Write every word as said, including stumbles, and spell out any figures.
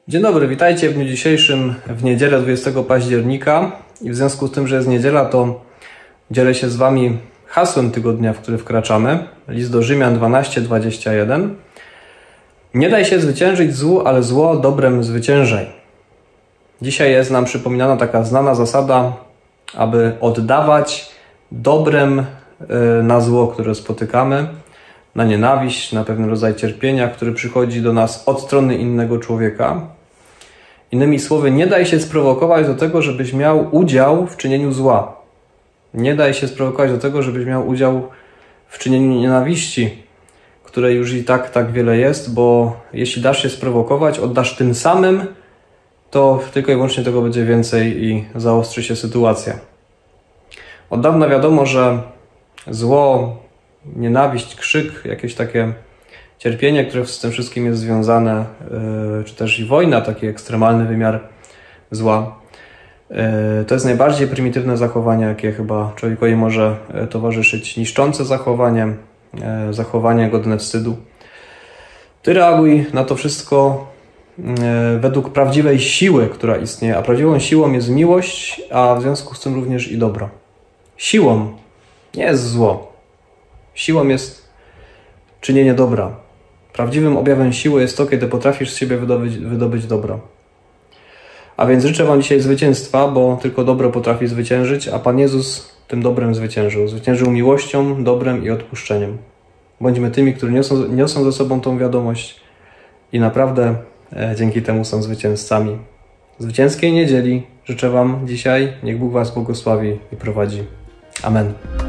Dzień dobry, witajcie w dniu dzisiejszym, w niedzielę dwudziestego października i w związku z tym, że jest niedziela, to dzielę się z Wami hasłem tygodnia, w który wkraczamy. List do Rzymian dwanaście, dwadzieścia jeden. Nie daj się zwyciężyć złu, ale zło dobrem zwyciężaj. Dzisiaj jest nam przypominana taka znana zasada, aby oddawać dobrem na zło, które spotykamy, na nienawiść, na pewien rodzaj cierpienia, który przychodzi do nas od strony innego człowieka. Innymi słowy, nie daj się sprowokować do tego, żebyś miał udział w czynieniu zła. Nie daj się sprowokować do tego, żebyś miał udział w czynieniu nienawiści, której już i tak tak wiele jest, bo jeśli dasz się sprowokować, oddasz tym samym, to tylko i wyłącznie tego będzie więcej i zaostrzy się sytuacja. Od dawna wiadomo, że zło, nienawiść, krzyk, jakieś takie cierpienie, które z tym wszystkim jest związane, czy też i wojna, taki ekstremalny wymiar zła, to jest najbardziej prymitywne zachowanie, jakie chyba człowiekowi może towarzyszyć. Niszczące zachowanie, zachowanie godne wstydu. Ty reaguj na to wszystko według prawdziwej siły, która istnieje, a prawdziwą siłą jest miłość, a w związku z tym również i dobro. Siłą nie jest zło. Siłą jest czynienie dobra. Prawdziwym objawem siły jest to, kiedy potrafisz z siebie wydobyć, wydobyć dobro. A więc życzę Wam dzisiaj zwycięstwa, bo tylko dobro potrafi zwyciężyć, a Pan Jezus tym dobrem zwyciężył. Zwyciężył miłością, dobrem i odpuszczeniem. Bądźmy tymi, którzy niosą, niosą ze sobą tą wiadomość i naprawdę e, dzięki temu są zwycięzcami. Zwycięskiej niedzieli życzę Wam dzisiaj. Niech Bóg Was błogosławi i prowadzi. Amen.